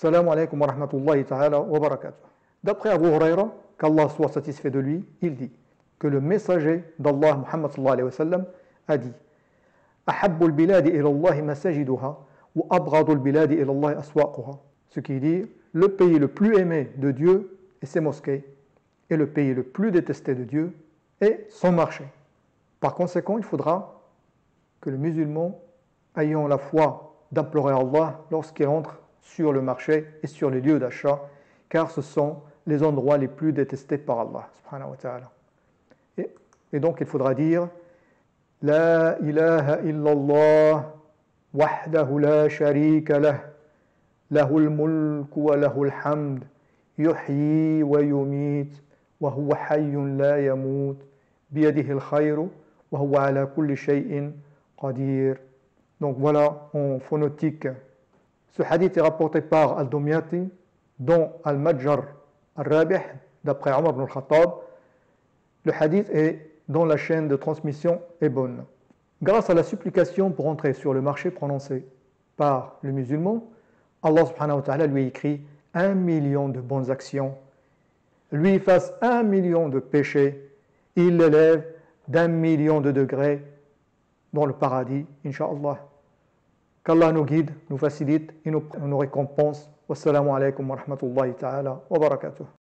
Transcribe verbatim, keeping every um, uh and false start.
Salam alaikum wa rahmatullahi ta'ala wa barakatuh. D'après Abu Huraira, qu'Allah soit satisfait de lui, il dit que le messager d'Allah, Muhammad sallallahu alayhi wa sallam, a dit Ahabbul biladi ila Allah masajiduha wa abghadul biladi ila Allah aswaquha. Ce qui dit le pays le plus aimé de Dieu est ses mosquées, et le pays le plus détesté de Dieu est son marché. Par conséquent, il faudra que le musulman ayant la foi d'implorer Allah lorsqu'il entre sur le marché et sur les lieux d'achat, car ce sont les endroits les plus détestés par Allah subhanahu wa ta'ala. Et, et donc il faudra dire La ilaha illallah wahdahu la sharika lah lahul mulku wa lahul hamd yuhyi wa yumit wa huwa hayyun la yamut biyadihi al-khayru wa huwa ala kulli shay'in qadir. Donc voilà en phonétique. Ce hadith est rapporté par Al-Dumyati, dont Al-Majjar Al-Rabih, d'après Omar ibn al-Khattab. Le hadith est dont la chaîne de transmission est bonne. Grâce à la supplication pour entrer sur le marché prononcée par le musulman, Allah subhanahu wa ta'ala lui écrit un million de bonnes actions, lui efface un million de péchés, il l'élève d'un million de degrés dans le paradis, incha'Allah. Qu'Allah nous guide, nous facilite et nous, nous récompense. Wassalamu alaikum wa rahmatullahi ta'ala wa barakatuh.